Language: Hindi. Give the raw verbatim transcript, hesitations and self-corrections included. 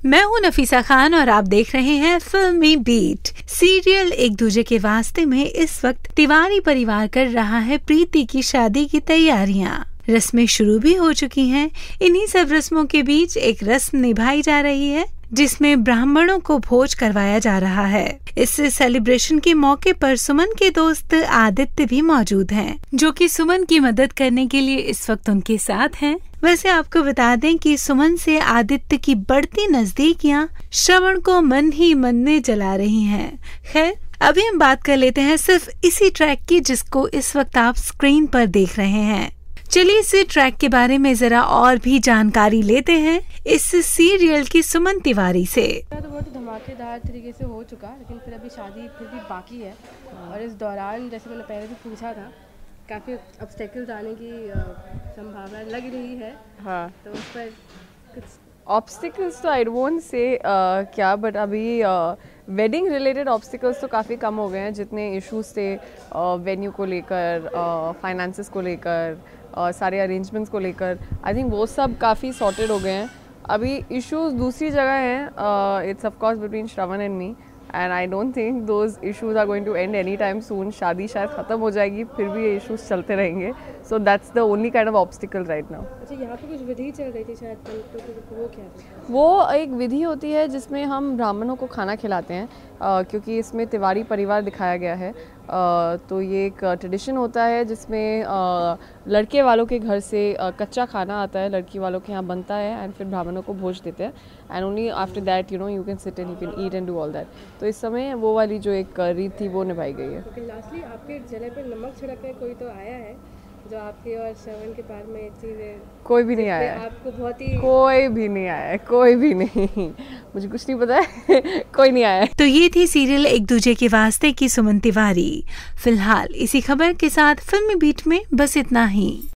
मैं हूं नफीसा खान और आप देख रहे हैं फिल्मी बीट। सीरियल एक दूजे के वास्ते में इस वक्त तिवारी परिवार कर रहा है प्रीति की शादी की तैयारियां। रस्में शुरू भी हो चुकी हैं। इन्हीं सब रस्मों के बीच एक रस्म निभाई जा रही है जिसमें ब्राह्मणों को भोज करवाया जा रहा है। इस सेलिब्रेशन के मौके पर सुमन के दोस्त आदित्य भी मौजूद हैं, जो कि सुमन की मदद करने के लिए इस वक्त उनके साथ हैं। वैसे आपको बता दें कि सुमन से आदित्य की बढ़ती नजदीकियां श्रवण को मन ही मन में जला रही हैं। खैर, अभी हम बात कर लेते हैं सिर्फ इसी ट्रैक की जिसको इस वक्त आप स्क्रीन पर देख रहे हैं। चलिए इस ट्रैक के बारे में जरा और भी जानकारी लेते हैं इस सीरियल की सुमन तिवारी से। तो बहुत धमाकेदार तरीके से हो चुका, लेकिन फिर अभी शादी फिर भी बाकी है। और इस दौरान जैसे मैंने पहले भी पूछा था, काफ़ी ऑब्स्टेकल्स आने की संभावना लग रही है। हाँ, तो उस पर कुछ ऑब्स्टिकल्स तो आई वोंट से क्या, बट अभी वेडिंग रिलेटेड ऑब्स्टिकल्स तो काफ़ी कम हो गए हैं। जितने इश्यूज थे वेन्यू को लेकर, फाइनेंसेस को लेकर, uh, सारे अरेंजमेंट्स को लेकर, आई थिंक वो सब काफ़ी सॉर्टेड हो गए हैं। अभी इश्यूज दूसरी जगह हैं, it's of course between Shravan and me, and I don't think those issues are going to end any time soon. शादी शायद ख़त्म हो जाएगी, फिर भी ये इश्यूज चलते रहेंगे। So that's the only kind of obstacle right now. अच्छा, यहाँ पे कुछ विधि चल रही थी शायद, तो, तो, तो वो क्या थी? वो एक विधि होती है जिसमें हम ब्राह्मणों को खाना खिलाते हैं, uh, क्योंकि इसमें तिवारी परिवार दिखाया गया है। uh, तो ये एक ट्रेडिशन होता है जिसमें uh, लड़के वालों के घर से uh, कच्चा खाना आता है, लड़की वालों के यहाँ बनता है, एंड फिर ब्राह्मणों को भोज देते हैं। And only after that you know you can sit and you can eat and do all that. तो इस समय वो वाली जो एक रीत थी वो निभाई गई है। okay, लास्टली आपके जले पे नमक छिड़कने कोई तो आया है जो आपके और श्रवण के पार में चीज़ें? कोई भी नहीं आया है। आपको बहुत ही कोई भी नहीं आया है, कोई भी नहीं। मुझे कुछ नहीं पता है। कोई नहीं आया है। तो ये थी सीरियल एक दूजे के वास्ते की सुमन तिवारी। फिलहाल इसी खबर के साथ फिल्मी बीट में बस इतना ही।